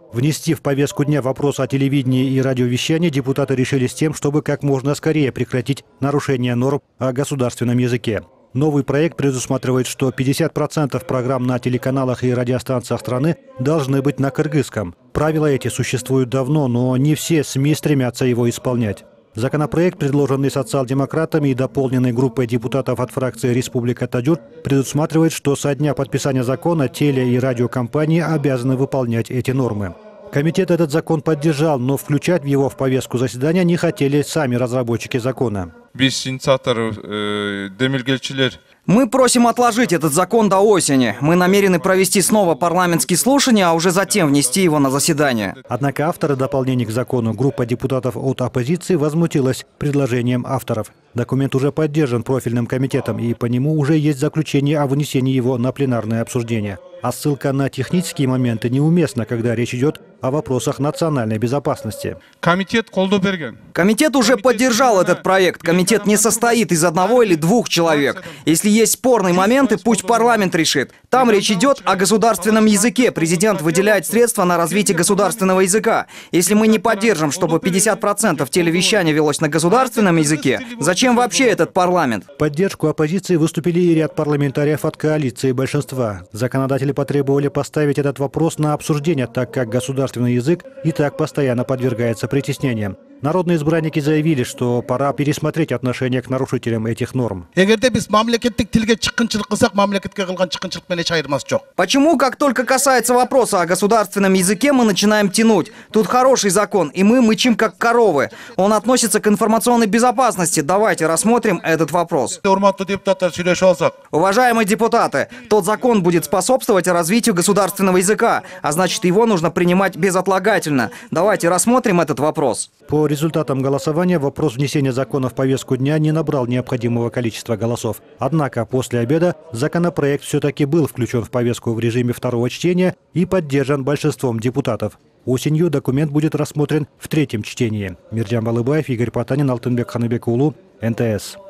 Внести в повестку дня вопрос о телевидении и радиовещании депутаты решили с тем, чтобы как можно скорее прекратить нарушение норм о государственном языке. Новый проект предусматривает, что 50% программ на телеканалах и радиостанциях страны должны быть на кыргызском. Правила эти существуют давно, но не все СМИ стремятся его исполнять. Законопроект, предложенный социал-демократами и дополненный группой депутатов от фракции «Республика Таджур», предусматривает, что со дня подписания закона теле- и радиокомпании обязаны выполнять эти нормы. Комитет этот закон поддержал, но включать его в повестку заседания не хотели сами разработчики закона. Мы просим отложить этот закон до осени. Мы намерены провести снова парламентские слушания, а уже затем внести его на заседание. Однако авторы дополнений к закону, группа депутатов от оппозиции, возмутилась предложением авторов. Документ уже поддержан профильным комитетом, и по нему уже есть заключение о вынесении его на пленарное обсуждение. А ссылка на технические моменты неуместна, когда речь идет о вопросах национальной безопасности. Комитет уже поддержал этот проект. Комитет не состоит из одного или двух человек. Если есть спорные моменты, пусть парламент решит. Там речь идет о государственном языке. Президент выделяет средства на развитие государственного языка. Если мы не поддержим, чтобы 50% телевещания велось на государственном языке, зачем вообще этот парламент? В поддержку оппозиции выступили и ряд парламентариев от коалиции большинства. Законодатели потребовали поставить этот вопрос на обсуждение, так как государственный язык и так постоянно подвергается притеснениям. Народные избранники заявили, что пора пересмотреть отношение к нарушителям этих норм. Почему, как только касается вопроса о государственном языке, мы начинаем тянуть? Тут хороший закон, и мы мычим как коровы. Он относится к информационной безопасности. Давайте рассмотрим этот вопрос. Уважаемые депутаты, тот закон будет способствовать развитию государственного языка, а значит, его нужно принимать безотлагательно. Давайте рассмотрим этот вопрос. По результатам голосования вопрос внесения закона в повестку дня не набрал необходимого количества голосов. Однако после обеда законопроект все-таки был включен в повестку в режиме второго чтения и поддержан большинством депутатов. Осенью документ будет рассмотрен в третьем чтении. Мирджан Балыбаев, Игорь Потанин, Алтынбек Ханыбек Улу, НТС.